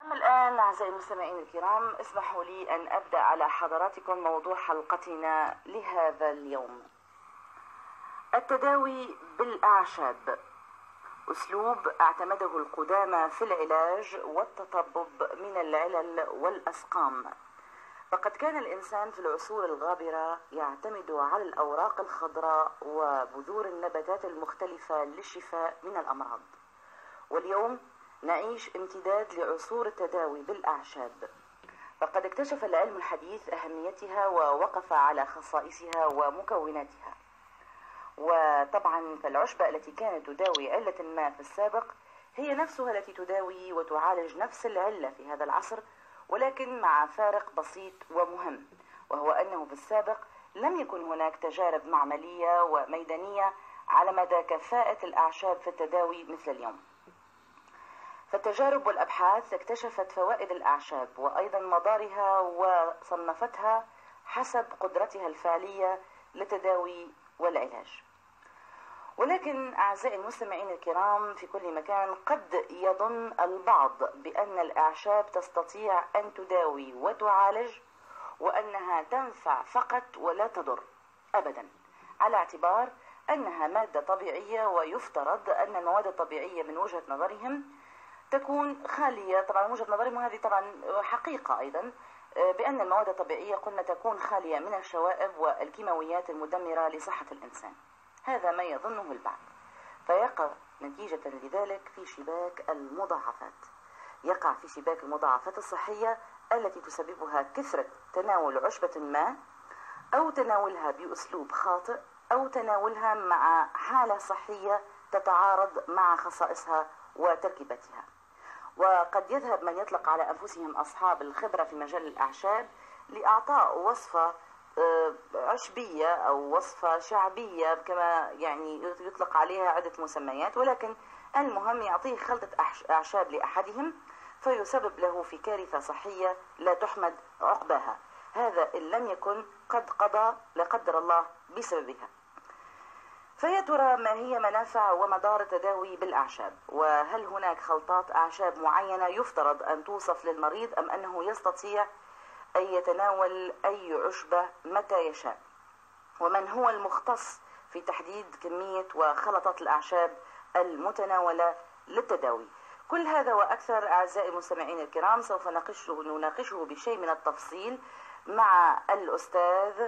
أما الآن أعزائي المستمعين الكرام، اسمحوا لي أن أبدأ على حضراتكم موضوع حلقتنا لهذا اليوم. التداوي بالأعشاب أسلوب اعتمده القدامى في العلاج والتطبب من العلل والأسقام. فقد كان الإنسان في العصور الغابرة يعتمد على الأوراق الخضراء وبذور النباتات المختلفة للشفاء من الأمراض، واليوم نعيش امتداد لعصور التداوي بالأعشاب. فقد اكتشف العلم الحديث أهميتها ووقف على خصائصها ومكوناتها. وطبعا فالعشبة التي كانت تداوي علة ما في السابق هي نفسها التي تداوي وتعالج نفس العلة في هذا العصر، ولكن مع فارق بسيط ومهم، وهو أنه في السابق لم يكن هناك تجارب معملية وميدانية على مدى كفاءة الأعشاب في التداوي مثل اليوم. فالتجارب والأبحاث اكتشفت فوائد الأعشاب وأيضا مضارها وصنفتها حسب قدرتها الفعلية للتداوي والعلاج. ولكن أعزائي المستمعين الكرام في كل مكان، قد يظن البعض بأن الأعشاب تستطيع أن تداوي وتعالج وأنها تنفع فقط ولا تضر أبدا، على اعتبار أنها مادة طبيعية، ويفترض أن المواد الطبيعية من وجهة نظرهم تكون خالية. طبعا وجهة نظرهم هذه طبعا حقيقة أيضا، بأن المواد الطبيعية قلنا تكون خالية من الشوائب والكيماويات المدمرة لصحة الإنسان. هذا ما يظنه البعض، فيقع نتيجة لذلك في شباك المضاعفات. يقع في شباك المضاعفات الصحية التي تسببها كثرة تناول عشبة ما، أو تناولها بأسلوب خاطئ، أو تناولها مع حالة صحية تتعارض مع خصائصها وتركيبتها. وقد يذهب من يطلق على أنفسهم أصحاب الخبرة في مجال الأعشاب لإعطاء وصفة عشبية أو وصفة شعبية، كما يعني يطلق عليها عدة مسميات، ولكن المهم يعطيه خلطة أعشاب لأحدهم فيسبب له في كارثة صحية لا تحمد عقباها، هذا إن لم يكن قد قضى لا قدر الله بسببها. فيا ترى ما هي منافع ومضار التداوي بالأعشاب؟ وهل هناك خلطات أعشاب معينة يفترض أن توصف للمريض، أم أنه يستطيع أن يتناول أي عشبة متى يشاء؟ ومن هو المختص في تحديد كمية وخلطات الأعشاب المتناولة للتداوي؟ كل هذا وأكثر أعزائي المستمعين الكرام سوف نناقشه بشيء من التفصيل مع الأستاذ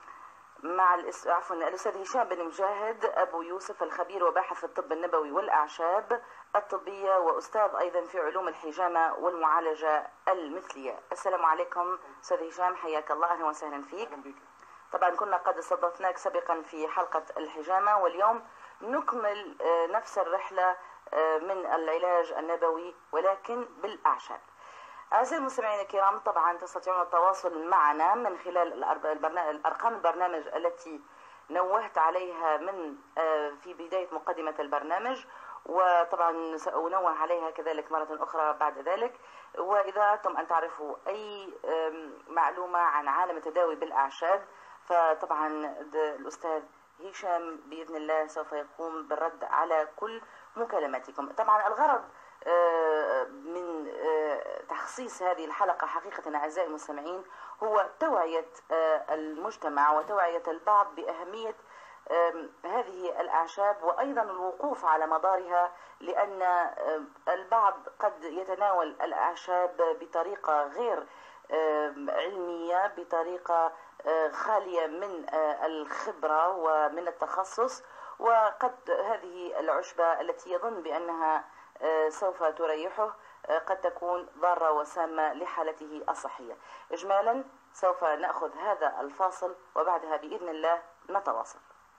الأستاذ هشام بن مجاهد أبو يوسف، الخبير وباحث في الطب النبوي والأعشاب الطبية، وأستاذ أيضا في علوم الحجامة والمعالجة المثلية. السلام عليكم أستاذ هشام، حياك الله، أهلا وسهلا فيك. طبعا كنا قد استضفناك سابقا في حلقة الحجامة، واليوم نكمل نفس الرحلة من العلاج النبوي ولكن بالأعشاب. أعزائي المستمعين الكرام، طبعا تستطيعون التواصل معنا من خلال أرقام البرنامج التي نوهت عليها من في بداية مقدمة البرنامج، وطبعا سأنوه عليها كذلك مرة أخرى بعد ذلك. وإذا أردتم أن تعرفوا أي معلومة عن عالم التداوي بالأعشاب، فطبعا الأستاذ هشام بإذن الله سوف يقوم بالرد على كل مكالماتكم. طبعا الغرض من تخصيص هذه الحلقة حقيقة أعزائي المستمعين هو توعية المجتمع وتوعية البعض بأهمية هذه الأعشاب، وأيضا الوقوف على مدارها، لأن البعض قد يتناول الأعشاب بطريقة غير علمية، بطريقة خالية من الخبرة ومن التخصص، وقد هذه العشبة التي يظن بأنها سوف تريحه قد تكون ضارة وسامة لحالته الصحية. إجمالا سوف نأخذ هذا الفاصل وبعدها بإذن الله نتواصل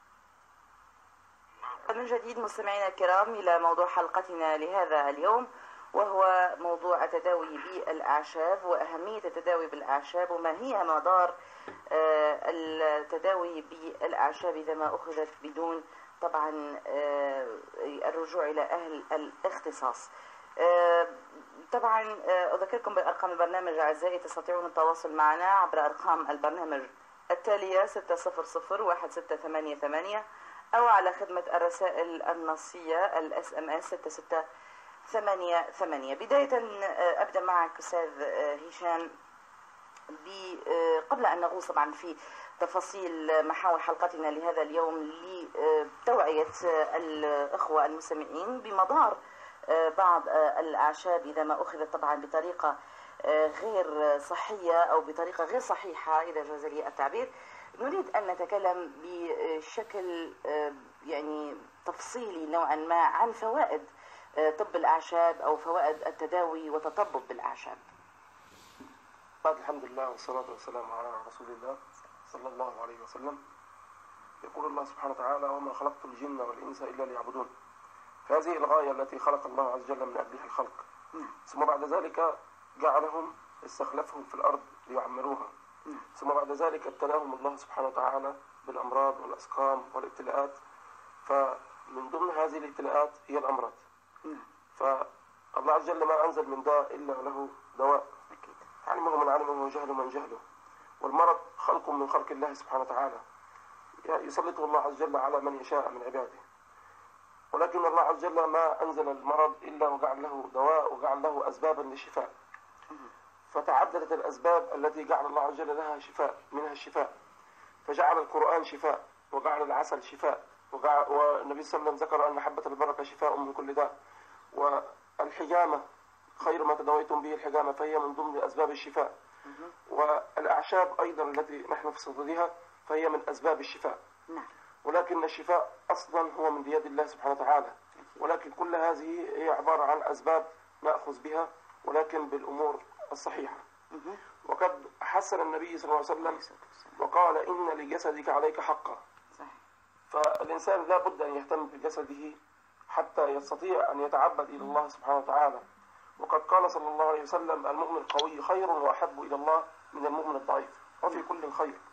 من جديد. مستمعينا الكرام إلى موضوع حلقتنا لهذا اليوم، وهو موضوع التداوي بالأعشاب وأهمية التداوي بالأعشاب، وما هي مضار التداوي بالأعشاب إذا ما أخذت بدون طبعا الرجوع إلى أهل الاختصاص. طبعا أذكركم بأرقام البرنامج أعزائي، تستطيعون التواصل معنا عبر أرقام البرنامج التالية 6001688 أو على خدمة الرسائل النصية SMS 8. بداية أبدأ معك أستاذ هشام قبل أن نغوص طبعا في تفاصيل محاور حلقتنا لهذا اليوم لتوعية الإخوة المستمعين بمضار بعض الأعشاب إذا ما أخذت طبعا بطريقة غير صحية أو بطريقة غير صحيحة إذا جاز لي التعبير. نريد أن نتكلم بشكل يعني تفصيلي نوعا ما عن فوائد طب الأعشاب أو فوائد التداوي وتطبب بالأعشاب. بعد الحمد لله والصلاة والسلام على رسول الله صلى الله عليه وسلم. يقول الله سبحانه وتعالى: وما خلقت الجن والإنس إلا ليعبدون. فهذه الغاية التي خلق الله عز وجل من أجلها الخلق، ثم بعد ذلك جعلهم استخلفهم في الأرض ليعمروها، ثم بعد ذلك ابتلاهم الله سبحانه وتعالى بالأمراض والأسقام والابتلاءات. فمن ضمن هذه الابتلاءات هي الأمراض. فالله عز وجل ما أنزل من داء إلا له دواء، علمه من علمه وجهله من جهله. والمرض خلق من خلق الله سبحانه وتعالى يسلطه الله عز وجل على من يشاء من عباده، ولكن الله عز وجل ما أنزل المرض إلا وجعل له دواء وجعل له أسبابا للشفاء. فتعددت الأسباب التي جعل الله عز وجل لها شفاء، منها الشفاء. فجعل القرآن شفاء، وجعل العسل شفاء، والنبي صلى الله عليه وسلم ذكر أن حبة البركة شفاء من كل داء. والحجامة خير ما تداويتم به الحجامة، فهي من ضمن أسباب الشفاء. والأعشاب أيضا التي نحن في صددها فهي من أسباب الشفاء. ولكن الشفاء أصلا هو من بيد الله سبحانه وتعالى، ولكن كل هذه هي عبارة عن أسباب نأخذ بها ولكن بالأمور الصحيحة. وقد حسن النبي صلى الله عليه وسلم وقال: إن لجسدك عليك حقا. فالإنسان لا بد أن يهتم بجسده حتى يستطيع أن يتعبد إلى الله سبحانه وتعالى. وقد قال صلى الله عليه وسلم: المؤمن القوي خير وأحب إلى الله من المؤمن الضعيف، وفي كل خير.